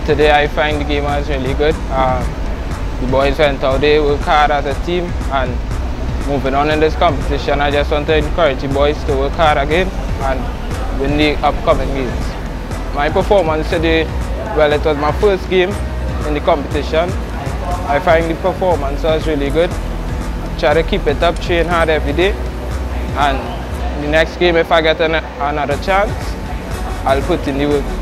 today I find the game was really good. The boys went out there, worked hard as a team, and moving on in this competition, I just want to encourage the boys to work hard again and win the upcoming games. My performance today, well, it was my first game in the competition. I find the performance was really good. Try to keep it up, train hard every day, and the next game, if I get another chance, I'll put in the work.